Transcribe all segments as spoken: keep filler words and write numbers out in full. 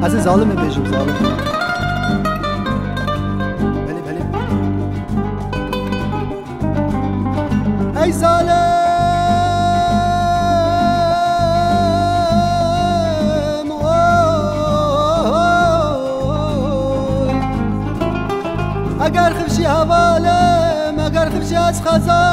از ظالم بیشم ظالم بله بله ای ظالم اگر خفشی حوالم اگر خفشی از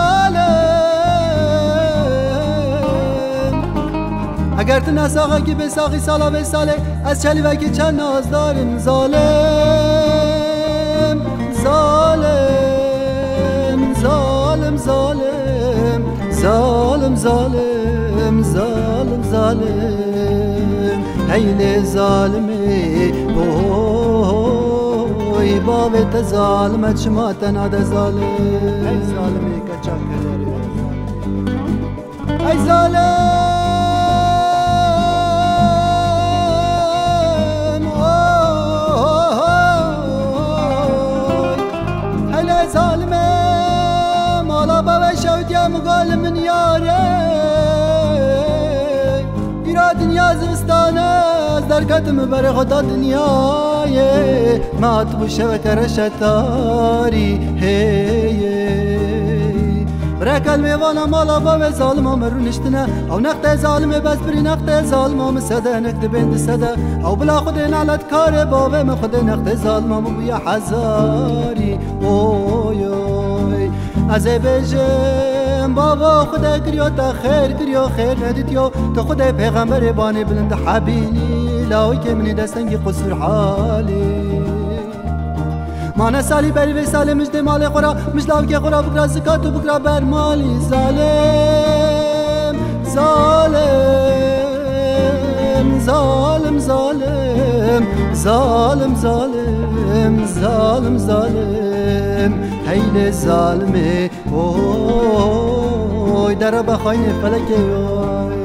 خزالم اگر تو نساقه که به ساقی سالا به ساله از چلی و که چند ناز دارم ظالم ظالم ظالم ظالم ظالم ظالم ظالم ظالم هیل ظالمی ای بابت ظالمت شما تناد ظالم ای ظالمی کچاک کرداری ای ظالم هل ظالم مالا بابا شودیم قال من یاره ایرا دنیا زمستانه از درکتم بر خدا دنیای ما تو شبکه رشتاری هی برکل میوانا مالا باب ظالم مرو نشتنه او نقطه ظالم بس بری نقطه ظالم سده نقطه بند سده او بلا خود نعلت کار باب ما خود نقطه ظالم بویا حزاری اوی اوی از بجم بابا خدا کریو تا خیر کریو خیر ندیتیو تو خود پیغمبر بانی بلند حبینی لاوی که منی دستنگی قصر حالی مانا سالی بری و سالی مجد مال خورا مجلاو که خورا بکرا زکات و بکرا بر مالی ظالم ظالم ظالم ظالم ظالم ظالم ظالم ظالم هیل ظالمه اوی در بخواین فلکه اوی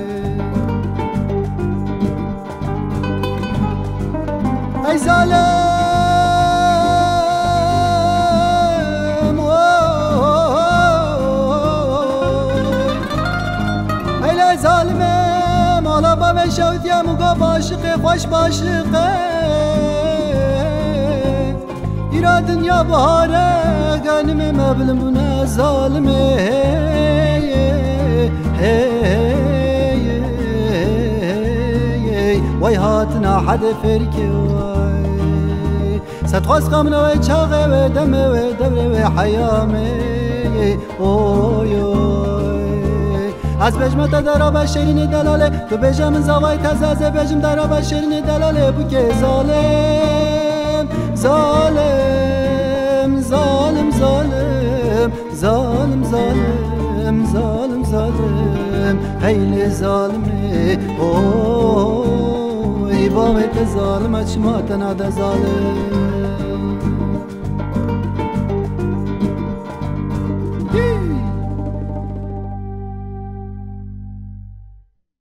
ای ظالم ای ظالمه مالا بابا شودیم و گا باشقه خوش باشقه ایرا دنیا بهاره گانم مبلم بونه ظالمه وای هاتنا حد فرکه وای ستخواست قمنا وای چاقه و دمه و دوره و حیامه اوی از بجمت درا شیرین دلاله تو بجم زوای تزازه بجم درا شیرین دلاله بو که ظالم ظالم ظالم ظالم ظالم ظالم ظالم ظالم هیل ظالمه اوی بابت ظالمت شما تناد ظالم